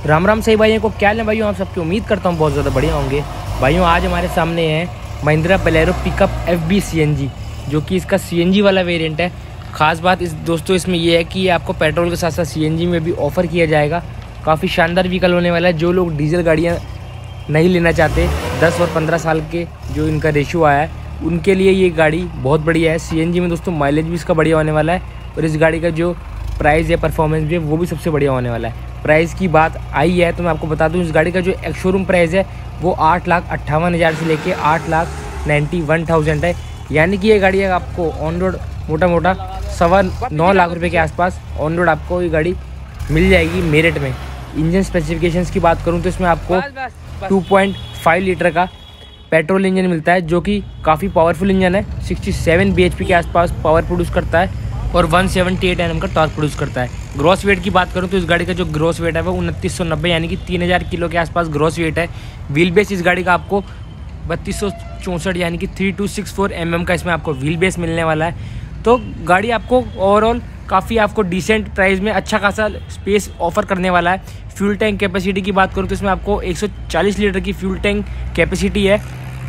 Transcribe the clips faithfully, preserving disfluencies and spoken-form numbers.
राम राम सही भाइयों को क्या है भाइयों, आप सबकी उम्मीद करता हूँ बहुत ज़्यादा बढ़िया होंगे। भाइयों आज हमारे सामने है Mahindra Bolero pickup F B C N G, जो कि इसका सी एन जी वाला वेरिएंट है। ख़ास बात इस दोस्तों इसमें ये है कि ये आपको पेट्रोल के साथ साथ सी एन जी में भी ऑफ़र किया जाएगा। काफ़ी शानदार व्हीकल होने वाला है। जो लोग डीजल गाड़ियाँ नहीं लेना चाहते, दस और पंद्रह साल के जो इनका रेशियो आया है, उनके लिए ये गाड़ी बहुत बढ़िया है। सी एन जी में दोस्तों माइलेज भी इसका बढ़िया होने वाला है और इस गाड़ी का जो प्राइस है, परफॉर्मेंस भी है, वो भी सबसे बढ़िया होने वाला है। प्राइस की बात आई है तो मैं आपको बता दूं, इस गाड़ी का जो एक शोरूम प्राइस है वो आठ लाख अट्ठावन हज़ार से लेके आठ लाख नाइन्टी वन थाउजेंड है। यानी कि ये गाड़ी आपको ऑन रोड मोटा मोटा सवा नौ लाख रुपए के आसपास ऑन रोड आपको ये गाड़ी मिल जाएगी मेरिट में। इंजन स्पेसिफिकेशंस की बात करूँ तो इसमें आपको टू पॉइंट फाइव लीटर का पेट्रोल इंजन मिलता है, जो कि काफ़ी पावरफुल इंजन है। सड़सठ बी एच पी के आसपास पावर प्रोड्यूस करता है और एक सौ अठहत्तर एन एम का टॉर्क प्रोड्यूस करता है। ग्रॉस वेट की बात करूं तो इस गाड़ी का जो ग्रॉस वेट है वो उनतीस सौ नब्बे यानी कि तीन हज़ार किलो के आसपास ग्रॉस वेट है। व्हील बेस इस गाड़ी का आपको बत्तीस सौ चौंसठ यानी कि three two six four M M का इसमें आपको व्हील बेस मिलने वाला है। तो गाड़ी आपको ओवरऑल काफ़ी आपको डिसेंट प्राइस में अच्छा खासा स्पेस ऑफर करने वाला है। फ्यूल टैंक कैपेसिटी की बात करूँ तो इसमें आपको एक सौ चालीस लीटर की फ्यूल टैंक कैपेसिटी है।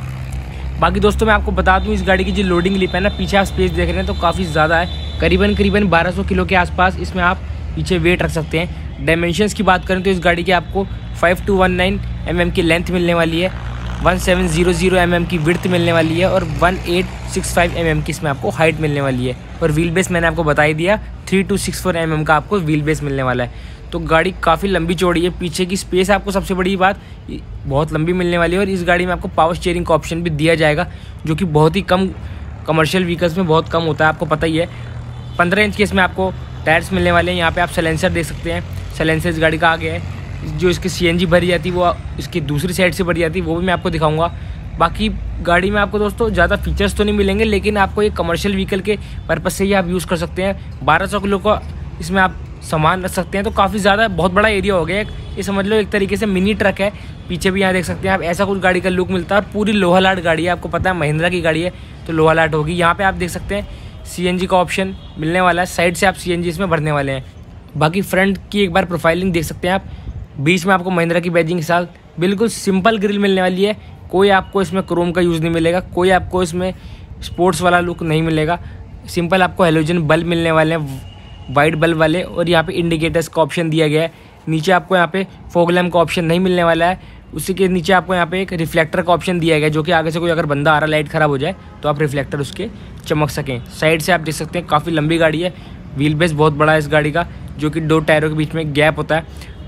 बाकी दोस्तों मैं आपको बता दूं, इस गाड़ी की जो लोडिंग लिप है ना, पीछे आप स्पेस देख रहे हैं तो काफ़ी ज़्यादा है। करीबन करीबन बारह सौ किलो के आसपास इसमें आप पीछे वेट रख सकते हैं। डायमेंशंस की बात करें तो इस गाड़ी की आपको five two one nine M M की लेंथ मिलने वाली है, one seven zero zero M M की विड्थ मिलने वाली है और one eight six five M M की इसमें आपको हाइट मिलने वाली है। और व्हील बेस मैंने आपको बता ही दिया, three two six four M M का आपको व्हील बेस मिलने वाला है। तो गाड़ी काफ़ी लंबी चौड़ी है। पीछे की स्पेस आपको सबसे बड़ी बात बहुत लंबी मिलने वाली है और इस गाड़ी में आपको पावर स्टीयरिंग का ऑप्शन भी दिया जाएगा, जो कि बहुत ही कम कमर्शियल व्हीकल्स में बहुत कम होता है, आपको पता ही है। पंद्रह इंच के इसमें आपको टायर्स मिलने वाले हैं। यहाँ पे आप साइलेंसर देख सकते हैं, साइलेंसर इस गाड़ी का आगे है। जो इसकी सी एन जी भरी जाती है वो इसकी दूसरी साइड से भरी जाती है, वो भी मैं आपको दिखाऊंगा। बाकी गाड़ी में आपको दोस्तों ज़्यादा फीचर्स तो नहीं मिलेंगे, लेकिन आपको ये कमर्शियल व्हीकल के पर्पज़ से ही आप यूज़ कर सकते हैं। बारह सौ किलो का इसमें आप सामान रख सकते हैं, तो काफ़ी ज़्यादा बहुत बड़ा एरिया हो गया। ये समझ लो एक तरीके से मिनी ट्रक है। पीछे भी यहाँ देख सकते हैं आप, ऐसा कुछ गाड़ी का लुक मिलता है और पूरी लोहा लाट गाड़ी है। आपको पता है महिंद्रा की गाड़ी है तो लोहा लाट होगी। यहाँ पे आप देख सकते हैं सी एन जी का ऑप्शन मिलने वाला है, साइड से आप सी एन जी इसमें भरने वाले हैं। बाकी फ्रंट की एक बार प्रोफाइलिंग देख सकते हैं आप, बीच में आपको महिंद्रा की बैजिंग के साथ बिल्कुल सिंपल ग्रिल मिलने वाली है। कोई आपको इसमें क्रोम का यूज़ नहीं मिलेगा, कोई आपको इसमें स्पोर्ट्स वाला लुक नहीं मिलेगा। सिंपल आपको हेलोजन बल्ब मिलने वाले हैं, वाइट बल्ब वाले, और यहाँ पे इंडिकेटर्स का ऑप्शन दिया गया है। नीचे आपको यहाँ पे फॉग लैम्प का ऑप्शन नहीं मिलने वाला है। उसी के नीचे आपको यहाँ पे एक रिफ्लेक्टर का ऑप्शन दिया गया है, जो कि आगे से कोई अगर बंदा आ रहा, लाइट ख़राब हो जाए तो आप रिफ्लेक्टर उसके चमक सकें। साइड से आप देख सकते हैं काफ़ी लंबी गाड़ी है। व्हील बेस बहुत बड़ा है इस गाड़ी का, जो कि दो टायरों के बीच में गैप होता है।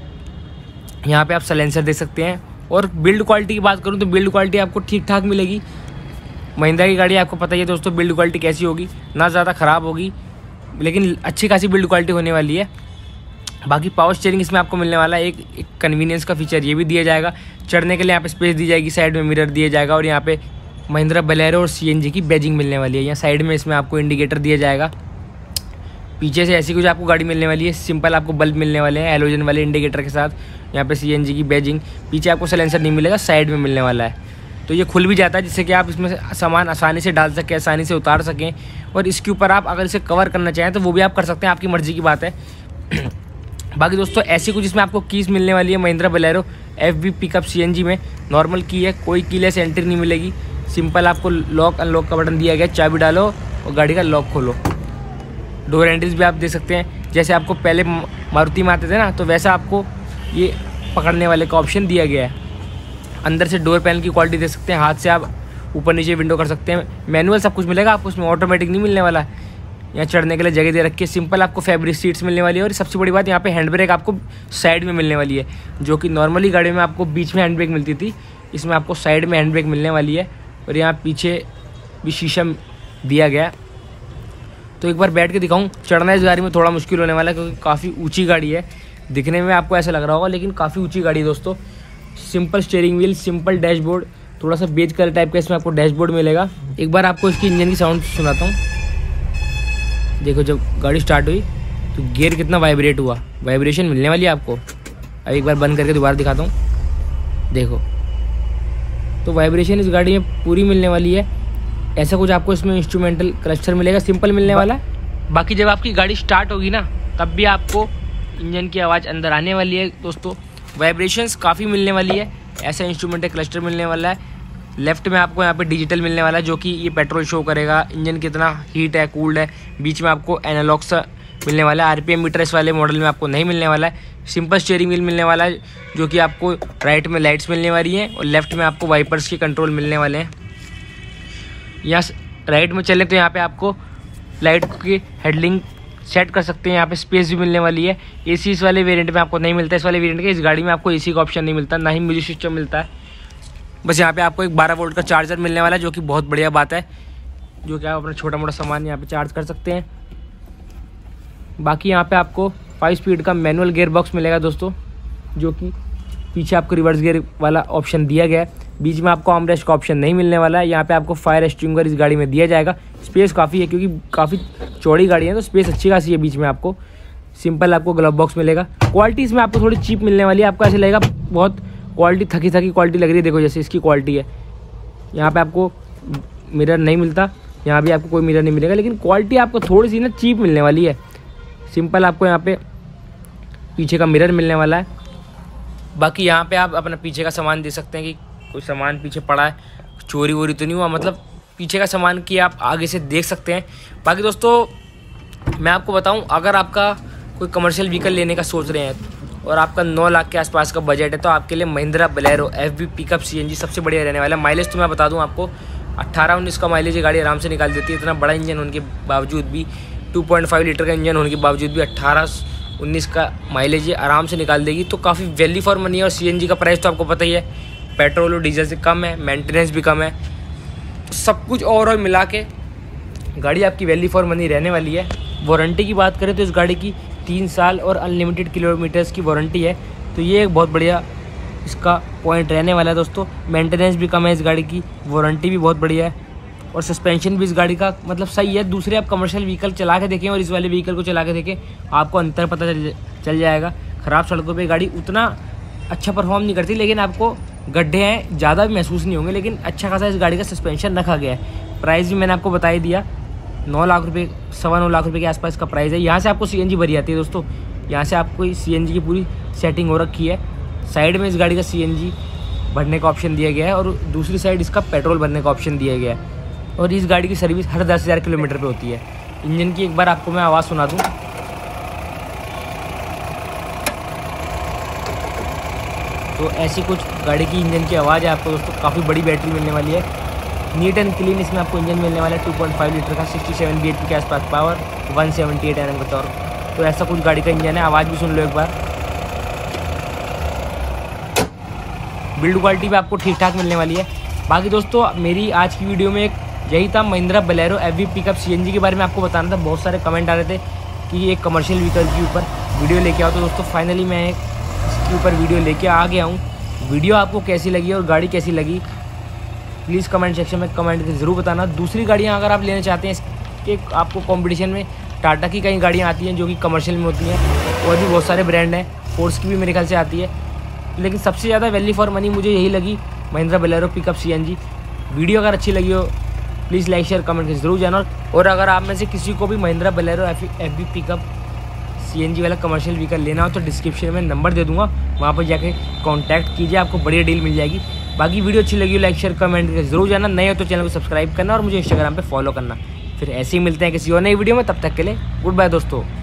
यहाँ पे आप साइलेंसर देख सकते हैं। और बिल्ड क्वालिटी की बात करूँ तो बिल्ड क्वालिटी आपको ठीक ठाक मिलेगी। महिंद्रा की गाड़ी आपको पता ही है दोस्तों बिल्ड क्वालिटी कैसी होगी, ना ज़्यादा ख़राब होगी, लेकिन अच्छी खासी बिल्ड क्वालिटी होने वाली है। बाकी पावर स्टीयरिंग इसमें आपको मिलने वाला है। एक, एक कन्वीनियंस का फीचर ये भी दिया जाएगा। चढ़ने के लिए यहाँ पे स्पेस दी जाएगी, साइड में मिरर दिया जाएगा और यहाँ पे महिंद्रा बोलेरो और सी एन जी की बैजिंग मिलने वाली है। यहाँ साइड में इसमें आपको इंडिकेटर दिया जाएगा। पीछे से ऐसी कुछ आपको गाड़ी मिलने वाली है। सिंपल आपको बल्ब मिलने वाले हैं हेलोजन वाले इंडिकेटर के साथ। यहाँ पे सी एन जी की बैजिंग, पीछे आपको साइलेंसर नहीं मिलेगा, साइड में मिलने वाला है। तो ये खुल भी जाता है, जिससे कि आप इसमें सामान आसानी से डाल सकें, आसानी से उतार सकें। और इसके ऊपर आप अगर इसे कवर करना चाहें तो वो भी आप कर सकते हैं, आपकी मर्ज़ी की बात है। बाकी दोस्तों ऐसी कुछ इसमें आपको कीज़ मिलने वाली है Mahindra Bolero F B pickup C N G में। नॉर्मल की है, कोई कीलेस एंट्री नहीं मिलेगी। सिंपल आपको लॉक अनलॉक का बटन दिया गया, चाबी डालो और गाड़ी का लॉक खोलो। डोर हैंडल्स भी आप देख सकते हैं, जैसे आपको पहले मारुति में आते थे ना, तो वैसा आपको ये पकड़ने वाले का ऑप्शन दिया गया है। अंदर से डोर पैनल की क्वालिटी देख सकते हैं, हाथ से आप ऊपर नीचे विंडो कर सकते हैं। मैनुअल सब कुछ मिलेगा आपको, उसमें ऑटोमेटिक नहीं मिलने वाला। यहाँ चढ़ने के लिए जगह दे रखी है। सिंपल आपको फैब्रिक सीट्स मिलने वाली है। और सबसे बड़ी बात, यहाँ पे हैंड ब्रेक आपको साइड में मिलने वाली है, जो कि नॉर्मली गाड़ी में आपको बीच में हैंड ब्रेक मिलती थी, इसमें आपको साइड में हैंड ब्रेक मिलने वाली है। और यहाँ पीछे भी शीशा दिया गया। तो एक बार बैठ के दिखाऊँ, चढ़ना इस गाड़ी में थोड़ा मुश्किल होने वाला है, क्योंकि काफ़ी ऊँची गाड़ी है। दिखने में आपको ऐसा लग रहा होगा, लेकिन काफ़ी ऊँची गाड़ी है दोस्तों। Simple steering wheel, simple dashboard, थोड़ा सा बेज कलर टाइप का इसमें आपको डैशबोर्ड मिलेगा। एक बार आपको इसकी इंजन की साउंड सुनाता हूँ। देखो जब गाड़ी स्टार्ट हुई तो गियर कितना वाइब्रेट हुआ, वाइब्रेशन मिलने वाली है आपको। अब एक बार बंद करके दोबारा दिखाता हूँ, देखो तो वाइब्रेशन इस गाड़ी में पूरी मिलने वाली है। ऐसा कुछ आपको इसमें इंस्ट्रूमेंटल क्लस्टर मिलेगा, सिंपल मिलने वाला है। बाकी जब आपकी गाड़ी स्टार्ट होगी ना, तब भी आपको इंजन की आवाज़ अंदर आने वाली है दोस्तों। वाइब्रेशंस काफ़ी मिलने वाली है, ऐसा इंस्ट्रूमेंट है, क्लस्टर मिलने वाला है। लेफ्ट में आपको यहाँ पे डिजिटल मिलने वाला है जो कि ये पेट्रोल शो करेगा, इंजन कितना हीट है, कूल्ड है। बीच में आपको एनालॉग सा मिलने वाला है। आरपीएम मीटर इस वाले मॉडल में आपको नहीं मिलने वाला है। सिंपल स्टीयरिंग व्हील मिलने वाला है जो कि आपको राइट में लाइट्स मिलने वाली हैं और लेफ्ट में आपको वाइपर्स के कंट्रोल मिलने वाले हैं। यहाँ राइट में चले तो यहाँ पे आपको लाइट की हेडलिंग सेट कर सकते हैं। यहाँ पे स्पेस भी मिलने वाली है। एसी इस वाले वेरिएंट में आपको नहीं मिलता। इस वाले वेरिएंट के इस गाड़ी में आपको एसी का ऑप्शन नहीं मिलता, ना ही म्यूजिक सिस्टम मिलता है। बस यहाँ पे आपको एक बारह वोल्ट का चार्जर मिलने वाला है जो कि बहुत बढ़िया बात है, जो कि आप अपना छोटा मोटा सामान यहाँ पे चार्ज कर सकते हैं। बाकी यहाँ पे आपको फाइव स्पीड का मैनुअल गियर बॉक्स मिलेगा दोस्तों, जो कि पीछे आपको रिवर्स गियर वाला ऑप्शन दिया गया है। बीच में आपको आर्मरेस्ट का ऑप्शन नहीं मिलने वाला है। यहाँ पे आपको फायर एक्सटिंग्विशर इस गाड़ी में दिया जाएगा। स्पेस काफ़ी है क्योंकि काफ़ी चौड़ी गाड़ी है तो स्पेस अच्छी खासी है। बीच में आपको सिंपल आपको ग्लव बॉक्स मिलेगा। क्वालिटी इसमें आपको थोड़ी चीप मिलने वाली है। आपको ऐसे लगेगा बहुत क्वालिटी थकी थकी क्वालिटी लग रही है। देखो जैसे इसकी क्वालिटी है, यहाँ पे आपको मिरर नहीं मिलता, यहाँ भी आपको कोई मिरर नहीं मिलेगा, लेकिन क्वालिटी आपको थोड़ी सी ना चीप मिलने वाली है। सिंपल आपको यहाँ पे पीछे का मिरर मिलने वाला है। बाकी यहाँ पे आप अपना पीछे का सामान दे सकते हैं कि कोई सामान पीछे पड़ा है, चोरी वोरी तो नहीं हुआ, मतलब पीछे का सामान की आप आगे से देख सकते हैं। बाकी दोस्तों मैं आपको बताऊँ, अगर आपका कोई कमर्शियल व्हीकल लेने का सोच रहे हैं और आपका नौ लाख के आसपास का बजट है तो आपके लिए Mahindra Bolero FB pickup CNG सबसे बढ़िया रहने वाला है। माइलेज तो मैं बता दूं आपको अट्ठारह उन्नीस का माइलेज ये गाड़ी आराम से निकाल देती है। इतना बड़ा इंजन होने के बावजूद भी, टू पॉइंट फाइव लीटर का इंजन होने के बावजूद भी अट्ठारह उन्नीस का माइलेज ये आराम से निकाल देगी। तो काफ़ी वैल्यू फॉर मनी है। और सीएनजी का प्राइस तो आपको पता ही है, पेट्रोल और डीजल से कम है, मेंटेनेंस भी कम है। तो सब कुछ ओवरऑल मिला के गाड़ी आपकी वैल्यू फॉर मनी रहने वाली है। वारंटी की बात करें तो इस गाड़ी की तीन साल और अनलिमिटेड किलोमीटर्स की वारंटी है, तो ये एक बहुत बढ़िया इसका पॉइंट रहने वाला है दोस्तों। मेंटेनेंस भी कम है इस गाड़ी की, वारंटी भी बहुत बढ़िया है और सस्पेंशन भी इस गाड़ी का मतलब सही है। दूसरे आप कमर्शियल व्हीकल चला के देखें और इस वाले व्हीकल को चला के देखें, आपको अंतर पता चल चल जाएगा। ख़राब सड़कों पे गाड़ी उतना अच्छा परफॉर्म नहीं करती, लेकिन आपको गड्ढे हैं ज़्यादा भी महसूस नहीं होंगे, लेकिन अच्छा खासा इस गाड़ी का सस्पेंशन रखा गया है। प्राइस भी मैंने आपको बता ही दिया, नौ लाख रुपये सवा नौ लाख रुपये के आसपास का प्राइस है। यहाँ से आपको सीएनजी भरी आती है दोस्तों, यहाँ से आपको सीएनजी की पूरी सेटिंग हो रखी है। साइड में इस गाड़ी का सीएनजी भरने का ऑप्शन दिया गया है और दूसरी साइड इसका पेट्रोल भरने का ऑप्शन दिया गया है। और इस गाड़ी की सर्विस हर दस हज़ार किलोमीटर पे होती है। इंजन की एक बार आपको मैं आवाज़ सुना दूँ। तो ऐसी कुछ गाड़ी की इंजन की आवाज़ है आपको दोस्तों। काफ़ी बड़ी बैटरी मिलने वाली है, नीट एंड क्लीन इसमें आपको इंजन मिलने वाला है। टू पॉइंट फाइव लीटर का, सिक्सटी सेवन बीएचपी के आसपास power, one seventy eight NM का टॉर्क। तो ऐसा कुछ गाड़ी का इंजन है। आवाज़ भी सुन लो एक बार। बिल्ड क्वालिटी भी आपको ठीक ठाक मिलने वाली है। बाकी दोस्तों मेरी आज की वीडियो में एक यही था, Mahindra Bolero FB pickup CNG के बारे में आपको बताना था। बहुत सारे कमेंट आ रहे थे कि एक कमर्शियल व्हीकल के ऊपर वीडियो लेके आओ, तो दोस्तों फाइनली मैं एक इसके ऊपर वीडियो लेके आ गया हूँ। वीडियो आपको कैसी लगी और गाड़ी कैसी लगी प्लीज़ कमेंट सेक्शन में कमेंट करके ज़रूर बताना। दूसरी गाड़ियाँ अगर आप लेना चाहते हैं इसके, आपको कंपटीशन में टाटा की कई गाड़ियाँ आती हैं जो कि कमर्शियल में होती हैं, और भी बहुत सारे ब्रांड हैं, फोर्स की भी मेरे ख्याल से आती है, लेकिन सबसे ज़्यादा वैल्यू फॉर मनी मुझे यही लगी, Mahindra Bolero pickup CNG. Video अगर अच्छी लगी हो प्लीज़ लाइक शेयर कमेंट करके ज़रूर जाना। और अगर आप में से किसी को भी Mahindra Bolero FB pickup CNG वाला कमर्शियल व्हीकल लेना हो तो डिस्क्रिप्शन में नंबर दे दूँगा, वहाँ पर जाके कॉन्टैक्ट कीजिए, आपको बढ़िया डील मिल जाएगी। बाकी वीडियो अच्छी लगी हो लाइक शेयर कमेंट करके ज़रूर जाना। नए हो तो चैनल को सब्सक्राइब करना और मुझे इंस्टाग्राम पे फॉलो करना। फिर ऐसे ही मिलते हैं किसी और नई वीडियो में, तब तक के लिए गुड बाय दोस्तों।